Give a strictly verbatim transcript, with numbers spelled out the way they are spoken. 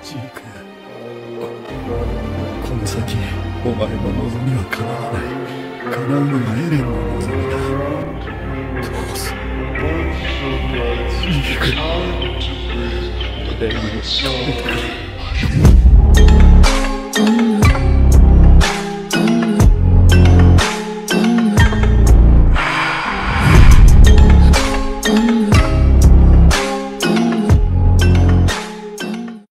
ジーク、この先お前の望みは叶わない。叶うのがエレンの望みだ。どうすジーク、エレンを止めてくれ。